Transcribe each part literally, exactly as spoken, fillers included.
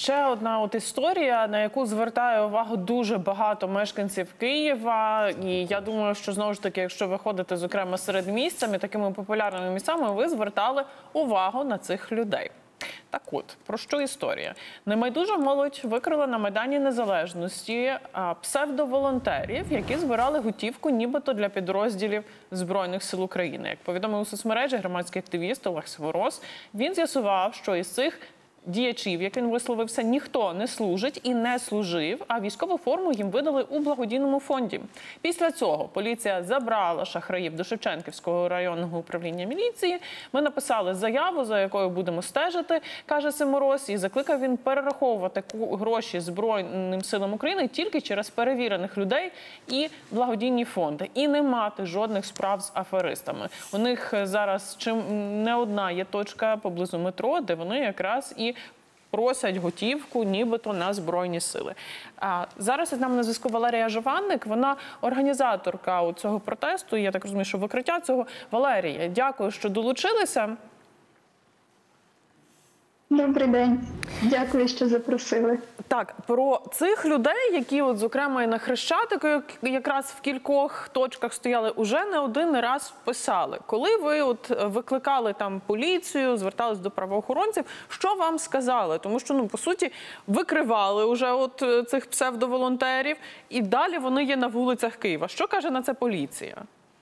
ще одна от історія, на яку звертає увагу дуже багато мешканців Києва. І я думаю, що знову ж таки, якщо ви ходите, зокрема, серед місцями, такими популярними місцями, ви звертали увагу на цих людей. Так от, про що історія? Небайдужа молодь викрила на Майдані Незалежності псевдоволонтерів, які збирали готівку нібито для підрозділів Збройних сил України. Як повідомив у соцмережі громадський активіст Олег Сворос, він з'ясував, що із цих діячів, як він висловився, ніхто не служить і не служив, а військову форму їм видали у благодійному фонді. Після цього поліція забрала шахраїв до Шевченківського районного управління міліції. Ми написали заяву, за якою будемо стежити, каже Симороз, і закликав він перераховувати гроші Збройним силам України тільки через перевірених людей і благодійні фонди. І не мати жодних справ з аферистами. У них зараз чим не одна є точка поблизу метро, де вони якраз і просять готівку нібито на Збройні сили. А зараз з нами на зв'язку Валерія Жованник, вона організаторка цього протесту, я так розумію, що викриття цього. Валерія, дякую, що долучилися. Добрий день. Дякую, що запросили. Так, про цих людей, які, от, зокрема, і на Хрещатику якраз в кількох точках стояли, уже не один раз писали. Коли ви от викликали там поліцію, звертались до правоохоронців, що вам сказали? Тому що, ну, по суті, викривали уже от цих псевдоволонтерів, і далі вони є на вулицях Києва. Що каже на це поліція?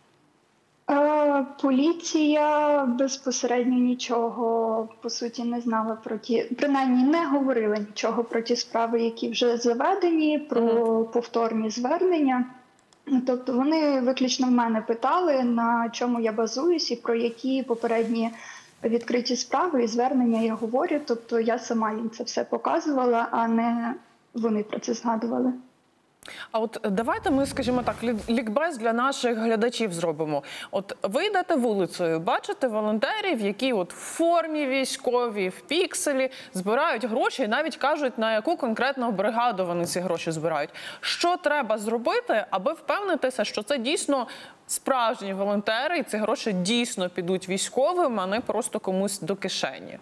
Поліція безпосередньо нічого, по суті, не знала про ті, принаймні не говорила нічого про ті справи, які вже заведені, про mm. повторні звернення. Тобто вони виключно в мене питали, на чому я базуюсь і про які попередні відкриті справи і звернення я говорю. Тобто я сама їм це все показувала, а не вони про це згадували. А от давайте ми, скажімо так, лікбез для наших глядачів зробимо. От ви йдете вулицею, бачите волонтерів, які от в формі військовій, в пікселі, збирають гроші і навіть кажуть, на яку конкретну бригаду вони ці гроші збирають. Що треба зробити, аби впевнитися, що це дійсно справжні волонтери і ці гроші дійсно підуть військовим, а не просто комусь до кишені?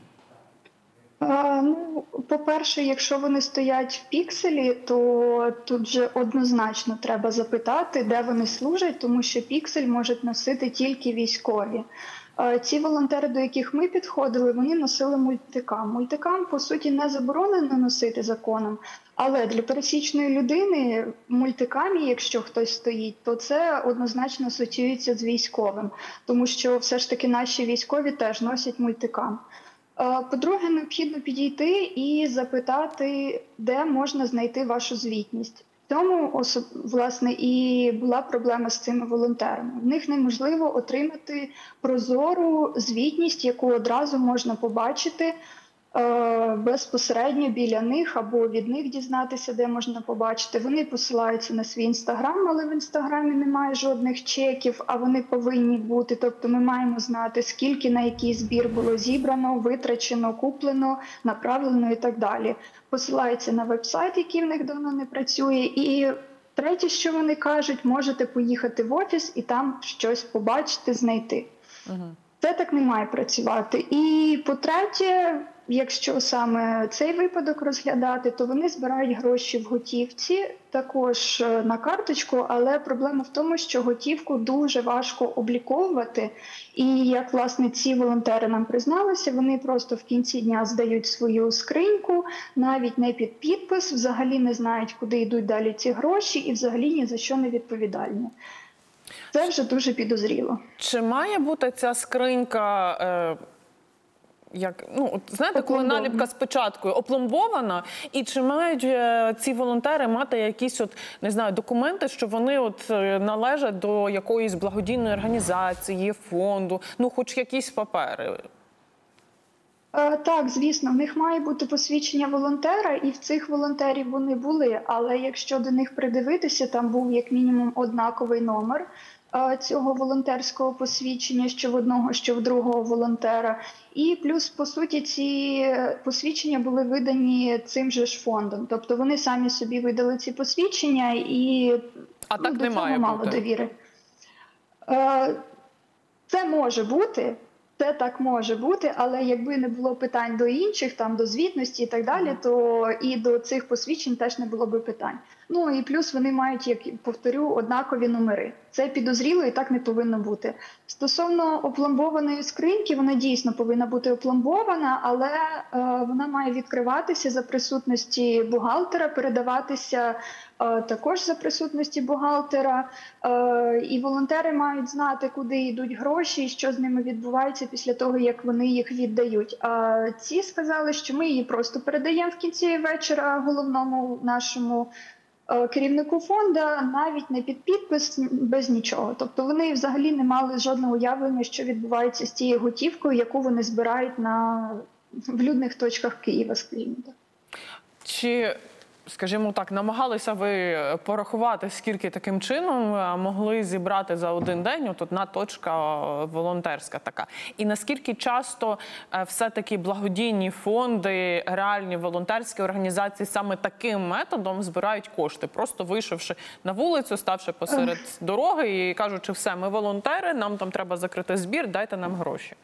Ну, по-перше, якщо вони стоять в пікселі, то тут же однозначно треба запитати, де вони служать, тому що піксель можуть носити тільки військові. Ці волонтери, до яких ми підходили, вони носили мультикам. Мультикам, по суті, не заборонено носити законом, але для пересічної людини в мультикамі, якщо хтось стоїть, то це однозначно асоціюється з військовим, тому що все ж таки наші військові теж носять мультикам. По-друге, необхідно підійти і запитати, де можна знайти вашу звітність. В цьому, власне, і була проблема з цими волонтерами. В них неможливо отримати прозору звітність, яку одразу можна побачити безпосередньо біля них або від них дізнатися, де можна побачити. Вони посилаються на свій інстаграм, але в інстаграмі немає жодних чеків, а вони повинні бути. Тобто ми маємо знати, скільки на який збір було зібрано, витрачено, куплено, направлено і так далі. Посилаються на веб-сайт, який в них давно не працює. І третє, що вони кажуть, можете поїхати в офіс і там щось побачити, знайти. Угу. Це так не має працювати. І по-третє, якщо саме цей випадок розглядати, то вони збирають гроші в готівці, також на карточку, але проблема в тому, що готівку дуже важко обліковувати. І як, власне, ці волонтери нам призналися, вони просто в кінці дня здають свою скриньку, навіть не під підпис, взагалі не знають, куди йдуть далі ці гроші і взагалі ні за що не відповідальні. Це вже дуже підозріло. Чи має бути ця скринька, е, як, ну, от, знаєте, коли наліпка з печаткою опломбована, і чи мають е, ці волонтери мати якісь, от, не знаю, документи, що вони от належать до якоїсь благодійної організації, фонду, ну, хоч якісь папери? Так, звісно, в них має бути посвідчення волонтера, і в цих волонтерів вони були, але якщо до них придивитися, там був як мінімум однаковий номер цього волонтерського посвідчення, що в одного, що в другого волонтера. І плюс, по суті, ці посвідчення були видані цим же ж фондом. Тобто вони самі собі видали ці посвідчення і а так ну, до не цього має мало бути. довіри. Це може бути, Це так може бути, але якби не було питань до інших, там до звітності і так далі, то і до цих посвідчень теж не було би питань. Ну і плюс вони мають, як повторю, однакові номери. Це підозріло і так не повинно бути. Стосовно опломбованої скриньки, вона дійсно повинна бути опломбована, але е, вона має відкриватися за присутності бухгалтера, передаватися е, також за присутності бухгалтера. Е, і волонтери мають знати, куди йдуть гроші і що з ними відбувається після того, як вони їх віддають. А ці сказали, що ми її просто передаємо в кінці вечора головному нашому керівнику фонду, навіть не під підпис, без нічого. Тобто вони взагалі не мали жодного уявлення, що відбувається з тією готівкою, яку вони збирають на в людних точках Києва, скажімо так. Чи, скажімо так, намагалися ви порахувати, скільки таким чином могли зібрати за один день, от одна точка волонтерська така? І наскільки часто все-таки благодійні фонди, реальні волонтерські організації саме таким методом збирають кошти? Просто вийшовши на вулицю, ставши посеред дороги і кажучи, все, ми волонтери, нам там треба закрити збір, дайте нам гроші.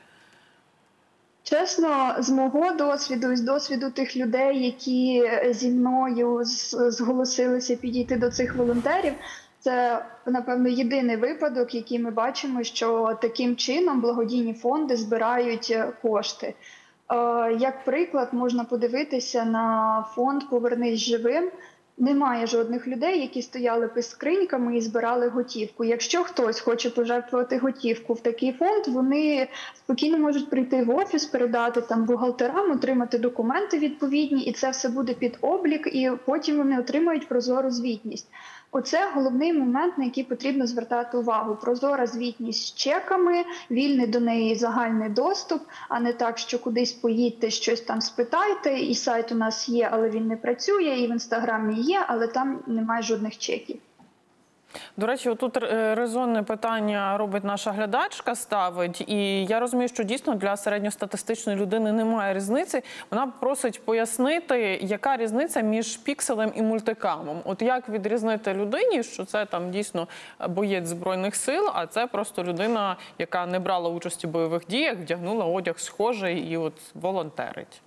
Чесно, з мого досвіду, з досвіду тих людей, які зі мною зголосилися підійти до цих волонтерів, це, напевно, єдиний випадок, який ми бачимо, що таким чином благодійні фонди збирають кошти. Як приклад, можна подивитися на фонд «Повернись живим». Немає жодних людей, які стояли під скриньками і збирали готівку. Якщо хтось хоче пожертвувати готівку в такий фонд, вони спокійно можуть прийти в офіс, передати там бухгалтерам, отримати документи відповідні, і це все буде під облік, і потім вони отримають прозору звітність. Оце головний момент, на який потрібно звертати увагу. Прозора звітність з чеками, вільний до неї загальний доступ, а не так, що кудись поїдьте, щось там спитайте, і сайт у нас є, але він не працює, і в Інстаграмі є, але там немає жодних чеків. До речі, тут резонне питання робить наша глядачка, ставить, і я розумію, що дійсно для середньостатистичної людини немає різниці. Вона просить пояснити, яка різниця між пікселем і мультикамом. От як відрізнити людині, що це там дійсно боєць Збройних сил, а це просто людина, яка не брала участі в бойових діях, вдягнула одяг схожий і от волонтерить.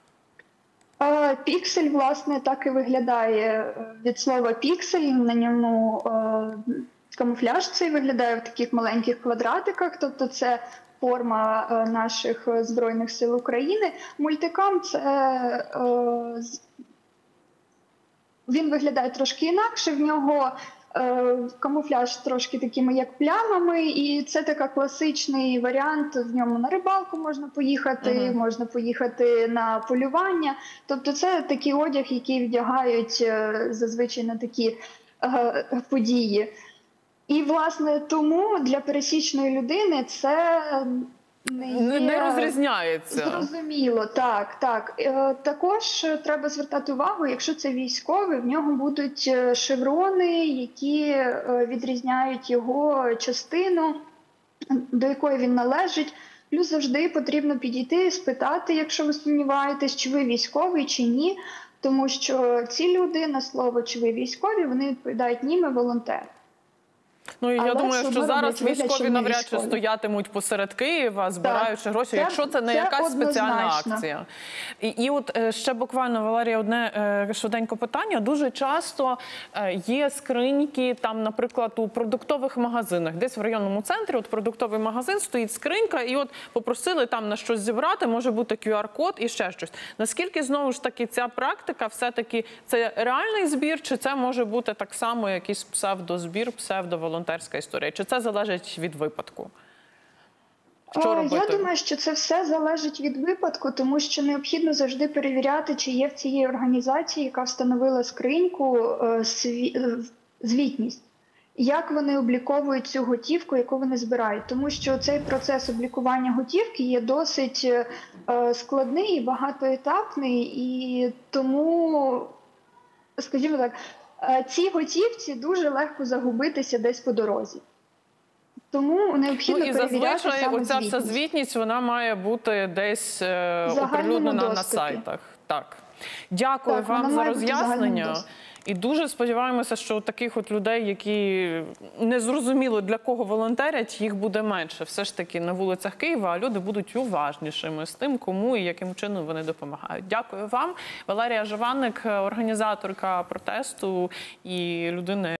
Піксель, власне, так і виглядає від слова піксель. На ньому камуфляж цей виглядає в таких маленьких квадратиках, тобто це форма наших Збройних сил України. Мультикам – це він виглядає трошки інакше, в нього камуфляж трошки такими, як плямами, і це така класичний варіант, в ньому на рибалку можна поїхати, uh-huh. можна поїхати на полювання. Тобто це такий одяг, який вдягають зазвичай на такі е, події. І, власне, тому для пересічної людини це не, є... не розрізняється. Зрозуміло, так, так. Е, також треба звертати увагу, якщо це військовий, в нього будуть шеврони, які відрізняють його частину, до якої він належить. Плюс завжди потрібно підійти і спитати, якщо ви сумніваєтесь, чи ви військовий, чи ні. Тому що ці люди на слово, чи ви військові, вони відповідають, ні, ми волонтери. Ну, і я Але думаю, що зараз військові вигляд, навряд військові. чи стоятимуть посеред Києва, збираючи так, гроші, це, якщо це не це якась однозначно. спеціальна акція. І, і от ще буквально, Валерія, одне швиденько питання. Дуже часто є скриньки, там, наприклад, у продуктових магазинах. Десь в районному центрі, от продуктовий магазин, стоїть скринька, і от попросили там на щось зібрати, може бути кю ар код і ще щось. Наскільки, знову ж таки, ця практика, все-таки, це реальний збір, чи це може бути так само якийсь псевдозбір, псевдоволонтерський? Волонтерська історія. Чи це залежить від випадку? Що робити? Я думаю, що це все залежить від випадку, тому що необхідно завжди перевіряти, чи є в цієї організації, яка встановила скриньку, звітність. Як вони обліковують цю готівку, яку вони збирають. Тому що цей процес облікування готівки є досить складний і багатоетапний, і тому, скажімо так, цій готівці дуже легко загубитися десь по дорозі. Тому необхідно ну, і перевіряти зазвичай саме оця звітність. вся звітність, вона має бути десь оприлюднена на сайтах. Так. Дякую так, вам за роз'яснення. І дуже сподіваємося, що таких от людей, які не зрозуміло для кого волонтерять, їх буде менше. Все ж таки на вулицях Києва, а люди будуть уважнішими з тим, кому і яким чином вони допомагають. Дякую вам. Валерія Жованик, організаторка протесту і людина,